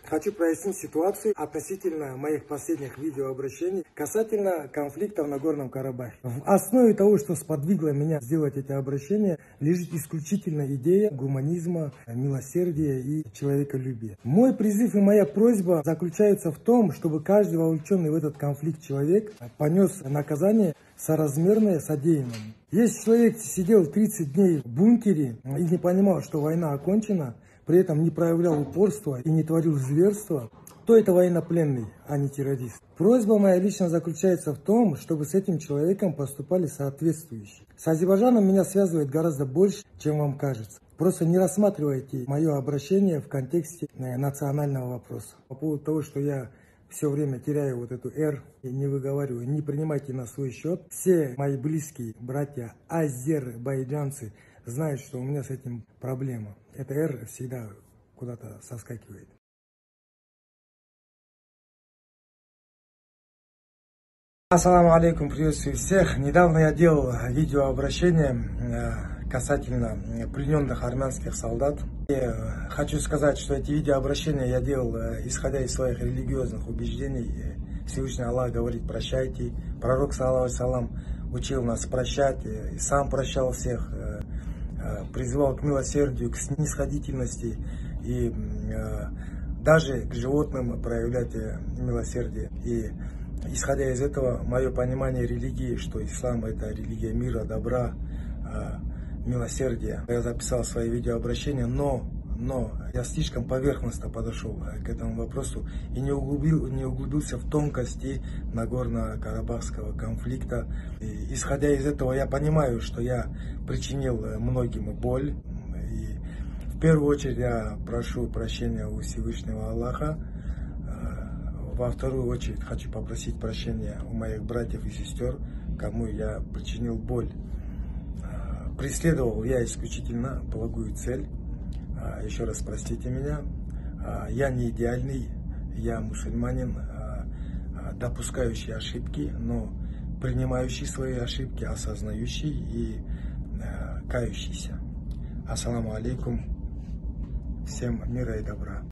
Хочу прояснить ситуацию относительно моих последних видеообращений касательно конфликта в Нагорном Карабахе. В основе того, что сподвигло меня сделать эти обращения, лежит исключительно идея гуманизма, милосердия и человеколюбия. Мой призыв и моя просьба заключается в том, чтобы каждый вовлеченный в этот конфликт человек понес наказание соразмерное содеянному. Если человек сидел 30 дней в бункере и не понимал, что война окончена, при этом не проявлял упорства и не творил зверства, то это военнопленный, а не террорист. Просьба моя лично заключается в том, чтобы с этим человеком поступали соответствующие. С Азербайджаном меня связывает гораздо больше, чем вам кажется. Просто не рассматривайте мое обращение в контексте национального вопроса. По поводу того, что я все время теряю вот эту «Р» и не выговариваю, не принимайте на свой счет. Все мои близкие братья азербайджанцы знают, что у меня с этим проблема. Это «Р» всегда куда-то соскакивает. Ассаламу алейкум, приветствую всех. Недавно я делал видеообращение касательно плененных армянских солдат. И хочу сказать, что эти видеообращения я делал, исходя из своих религиозных убеждений. Всевышний Аллах говорит: прощайте. Пророк, саллаллаху алейхи салам, учил нас прощать, и сам прощал всех, призывал к милосердию, к снисходительности и даже к животным проявлять милосердие. И исходя из этого, мое понимание религии, что ислам — это религия мира, добра, милосердия. Я записал свои видеообращения, но я слишком поверхностно подошел к этому вопросу и не углубился в тонкости Нагорно-Карабахского конфликта. И, исходя из этого, я понимаю, что я причинил многим боль. И в первую очередь я прошу прощения у Всевышнего Аллаха. Во вторую очередь хочу попросить прощения у моих братьев и сестер, кому я причинил боль. Преследовал я исключительно благую цель. Еще раз простите меня. Я не идеальный, я мусульманин, допускающий ошибки, но принимающий свои ошибки, осознающий и кающийся. Ассаламу алейкум. Всем мира и добра.